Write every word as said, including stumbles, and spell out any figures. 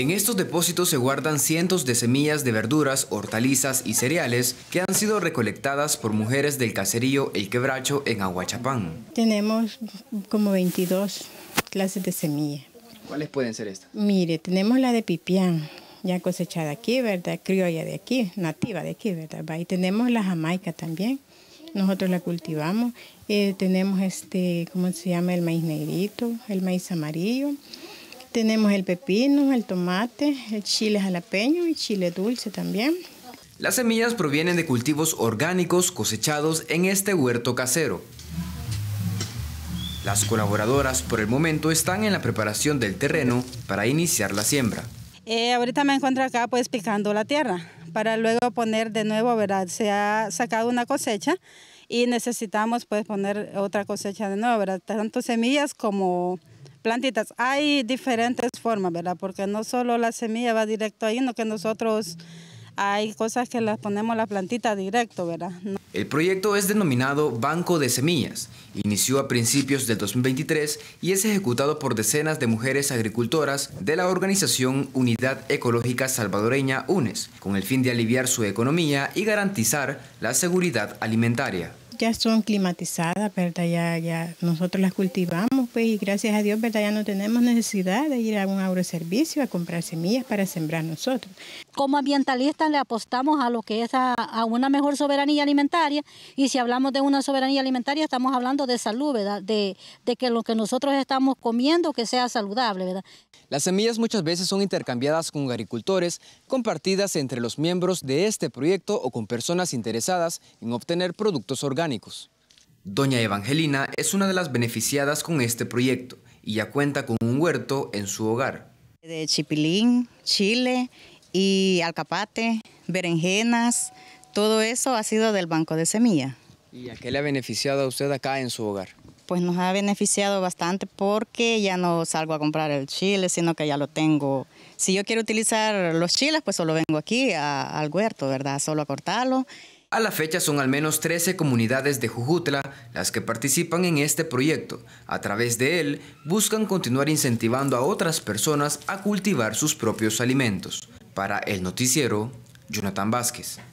En estos depósitos se guardan cientos de semillas de verduras, hortalizas y cereales que han sido recolectadas por mujeres del caserío El Quebracho en Aguachapán. Tenemos como veintidós clases de semillas. ¿Cuáles pueden ser estas? Mire, tenemos la de pipián, ya cosechada aquí, ¿verdad? Criolla de aquí, nativa de aquí, ¿verdad? Y tenemos la jamaica también. Nosotros la cultivamos. Eh, tenemos este, ¿cómo se llama? El maíz negrito, el maíz amarillo. Tenemos el pepino, el tomate, el chile jalapeño y chile dulce también. Las semillas provienen de cultivos orgánicos cosechados en este huerto casero. Las colaboradoras por el momento están en la preparación del terreno para iniciar la siembra. Eh, ahorita me encuentro acá pues picando la tierra para luego poner de nuevo, ¿verdad? Se ha sacado una cosecha y necesitamos pues poner otra cosecha de nuevo, ¿verdad? Tanto semillas como plantitas. Hay diferentes formas, ¿verdad? Porque no solo la semilla va directo ahí, sino que nosotros hay cosas que las ponemos la plantita directo, ¿verdad? No. El proyecto es denominado Banco de Semillas. Inició a principios del dos mil veintitrés y es ejecutado por decenas de mujeres agricultoras de la organización Unidad Ecológica Salvadoreña UNES, con el fin de aliviar su economía y garantizar la seguridad alimentaria. Ya son climatizadas, ¿verdad? Ya, ya nosotros las cultivamos, pues, y gracias a Dios, ¿verdad? Ya no tenemos necesidad de ir a un agroservicio a comprar semillas para sembrar nosotros. Como ambientalistas le apostamos a lo que es a, a una mejor soberanía alimentaria, y si hablamos de una soberanía alimentaria estamos hablando de salud, ¿verdad? De, de que lo que nosotros estamos comiendo que sea saludable, ¿verdad? Las semillas muchas veces son intercambiadas con agricultores, compartidas entre los miembros de este proyecto o con personas interesadas en obtener productos orgánicos. Doña Evangelina es una de las beneficiadas con este proyecto y ya cuenta con un huerto en su hogar. De chipilín, chile y alcapate, berenjenas, todo eso ha sido del Banco de Semilla. ¿Y a qué le ha beneficiado a usted acá en su hogar? Pues nos ha beneficiado bastante porque ya no salgo a comprar el chile, sino que ya lo tengo. Si yo quiero utilizar los chiles, pues solo vengo aquí a, al huerto, ¿verdad? Solo a cortarlo. A la fecha son al menos trece comunidades de Jujutla las que participan en este proyecto. A través de él buscan continuar incentivando a otras personas a cultivar sus propios alimentos. Para El Noticiero, Jonathan Vázquez.